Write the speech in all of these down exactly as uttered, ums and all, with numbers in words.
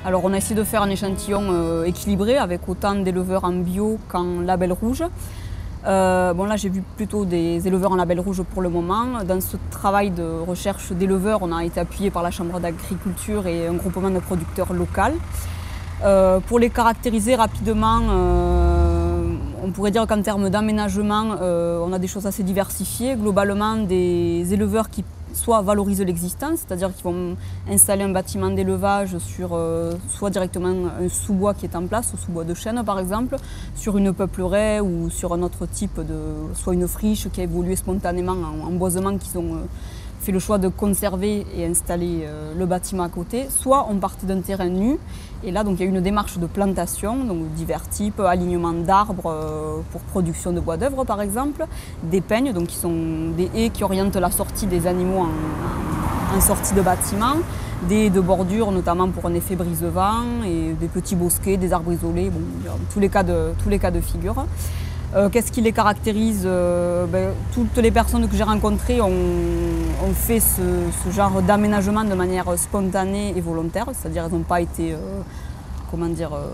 Alors on a essayé de faire un échantillon euh, équilibré avec autant d'éleveurs en bio qu'en label rouge. Euh, bon là j'ai vu plutôt des éleveurs en label rouge pour le moment. Dans ce travail de recherche d'éleveurs, on a été appuyé par la Chambre d'agriculture et un groupement de producteurs local. Euh, pour les caractériser rapidement, euh, on pourrait dire qu'en termes d'aménagement, euh, on a des choses assez diversifiées. Globalement, des éleveurs qui soit valorisent l'existant, c'est-à-dire qu'ils vont installer un bâtiment d'élevage sur euh, soit directement un sous-bois qui est en place, un sous-bois de chêne par exemple, sur une peupleraie ou sur un autre type de, soit une friche qui a évolué spontanément en, en boisement, qu'ils ont euh, fait le choix de conserver et installer euh, le bâtiment à côté, soit on partait d'un terrain nu. Et là, donc, il y a une démarche de plantation, donc divers types, alignement d'arbres euh, pour production de bois d'œuvre par exemple, des peignes, donc qui sont des haies qui orientent la sortie des animaux en, en sortie de bâtiment, des haies de bordure notamment pour un effet brise-vent, et des petits bosquets, des arbres isolés, bon, tous les cas de, tous les cas de figure. Euh, Qu'est-ce qui les caractérise? euh, ben, Toutes les personnes que j'ai rencontrées ont, ont fait ce, ce genre d'aménagement de manière spontanée et volontaire, c'est-à-dire qu'elles n'ont pas été euh, comment dire, euh,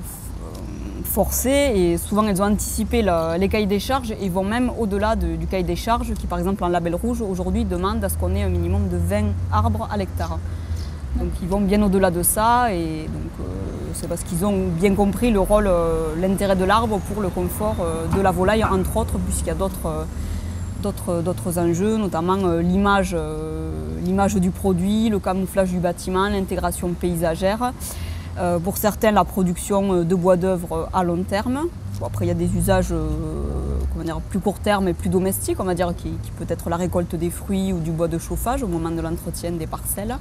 forcées, et souvent elles ont anticipé la, les cahiers des charges et vont même au-delà de, du cahier des charges qui par exemple en label rouge aujourd'hui demande à ce qu'on ait un minimum de vingt arbres à l'hectare. Donc ils vont bien au-delà de ça, et donc euh, c'est parce qu'ils ont bien compris le rôle, euh, l'intérêt de l'arbre pour le confort euh, de la volaille entre autres, puisqu'il y a d'autres euh, d'autres d'autres enjeux, notamment euh, l'image euh, l'image du produit, le camouflage du bâtiment, l'intégration paysagère. Euh, pour certains, la production de bois d'œuvre à long terme. Bon, après, il y a des usages euh, comment dire, plus court terme et plus domestiques, on va dire, qui, qui peut être la récolte des fruits ou du bois de chauffage au moment de l'entretien des parcelles.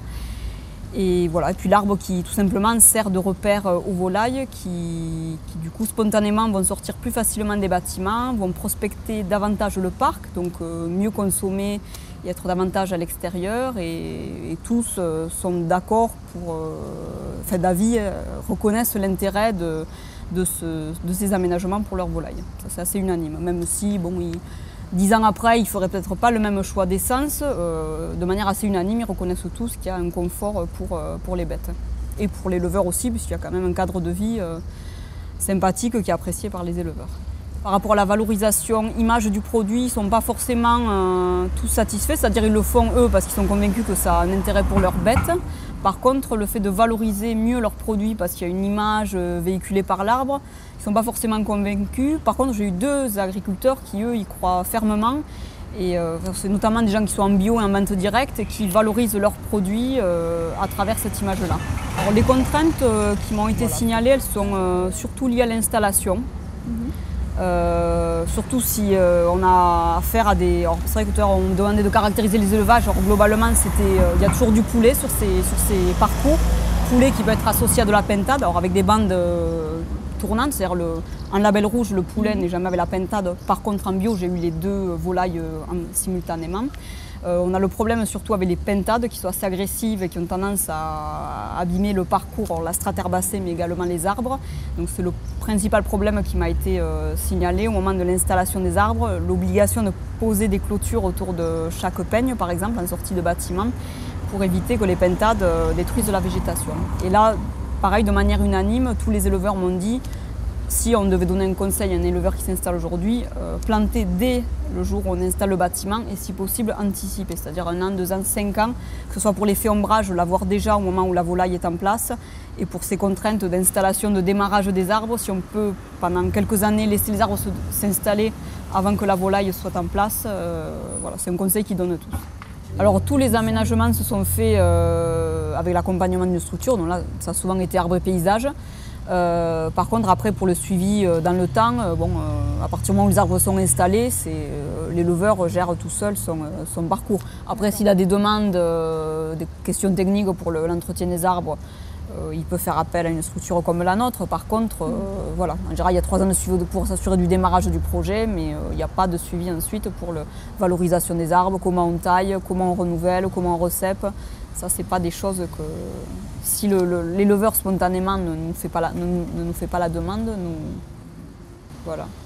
Et voilà, et puis l'arbre qui tout simplement sert de repère aux volailles qui, qui du coup spontanément vont sortir plus facilement des bâtiments, vont prospecter davantage le parc, donc euh, mieux consommer et être davantage à l'extérieur, et, et tous euh, sont d'accord pour, euh, enfin d'avis, euh, reconnaissent l'intérêt de, de, ce, de ces aménagements pour leurs volailles. Ça c'est assez unanime, même si bon, ils, Dix ans après, ils ne feraient peut-être pas le même choix d'essence. Euh, de manière assez unanime, ils reconnaissent tous qu'il y a un confort pour, pour les bêtes. Et pour les éleveurs aussi, puisqu'il y a quand même un cadre de vie euh, sympathique qui est apprécié par les éleveurs. Par rapport à la valorisation, image du produit, ils ne sont pas forcément euh, tous satisfaits, c'est-à-dire qu'ils le font eux parce qu'ils sont convaincus que ça a un intérêt pour leurs bêtes. Par contre, le fait de valoriser mieux leurs produits parce qu'il y a une image euh, véhiculée par l'arbre, ils ne sont pas forcément convaincus. Par contre, j'ai eu deux agriculteurs qui, eux, y croient fermement. Et euh, c'est notamment des gens qui sont en bio et en vente directe et qui valorisent leurs produits euh, à travers cette image-là. Alors, les contraintes euh, qui m'ont été signalées, elles sont euh, surtout liées à l'installation. Mm-hmm. Euh, surtout si euh, on a affaire à des... C'est vrai que tout à l'heure on me demandait de caractériser les élevages. Alors, globalement, c'était, euh, il y a toujours du poulet sur ces, sur ces parcours. Poulet qui peut être associé à de la pintade, alors avec des bandes euh, tournantes, c'est-à-dire le, en label rouge, le poulet n'est jamais avec la pintade. Par contre, en bio, j'ai eu les deux volailles euh, en, simultanément. Euh, on a le problème surtout avec les pentades qui sont assez agressives et qui ont tendance à abîmer le parcours, alors la strate herbacée mais également les arbres. Donc c'est le principal problème qui m'a été euh, signalé au moment de l'installation des arbres. L'obligation de poser des clôtures autour de chaque peigne, par exemple, en sortie de bâtiment, pour éviter que les pentades euh, détruisent la végétation. Et là, pareil, de manière unanime, tous les éleveurs m'ont dit, si on devait donner un conseil à un éleveur qui s'installe aujourd'hui, euh, planter dès le jour où on installe le bâtiment et si possible anticiper, c'est-à-dire un an, deux ans, cinq ans, que ce soit pour l'effet ombrage, l'avoir déjà au moment où la volaille est en place, et pour ces contraintes d'installation, de démarrage des arbres, si on peut pendant quelques années laisser les arbres s'installer avant que la volaille soit en place, euh, voilà, c'est un conseil qu'ils donnent tous. Alors tous les aménagements se sont faits euh, avec l'accompagnement d'une structure, donc là ça a souvent été arbre et paysage. Euh, par contre, après, pour le suivi euh, dans le temps, euh, bon, euh, à partir du moment où les arbres sont installés, euh, l'éleveur gère tout seul son, euh, son parcours. Après, s'il a des demandes, euh, des questions techniques pour l'entretien le, des arbres, euh, il peut faire appel à une structure comme la nôtre. Par contre, euh, mmh. voilà, en général, il y a trois ans de suivi pour s'assurer du démarrage du projet, mais euh, il n'y a pas de suivi ensuite pour la valorisation des arbres, comment on taille, comment on renouvelle, comment on recèpe. Ça, ce n'est pas des choses que, si l'éleveur spontanément ne nous fait pas la, ne, ne nous fait pas la demande, nous, voilà.